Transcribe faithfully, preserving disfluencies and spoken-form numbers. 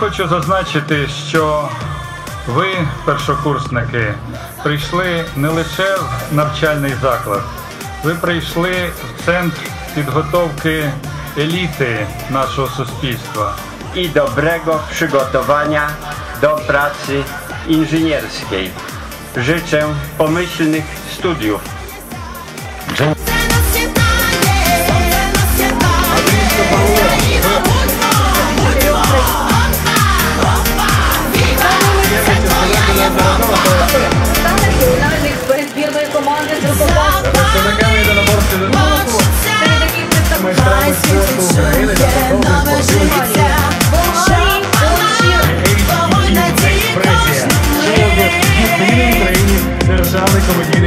хочу зазначити, що ви, першокурсники, прийшли не лише в навчальний заклад, ви прийшли в центр підготовки еліти нашого суспільства. I dobrego przygotowania do pracy inżynierskiej. Życzę pomyślnych studiów. Фінальних збірної команди з рукопашного. Представниками єдиноборств Донбасу, майстрами спорту України та продовжують спортивні експресія. Що в Україні державний комедійний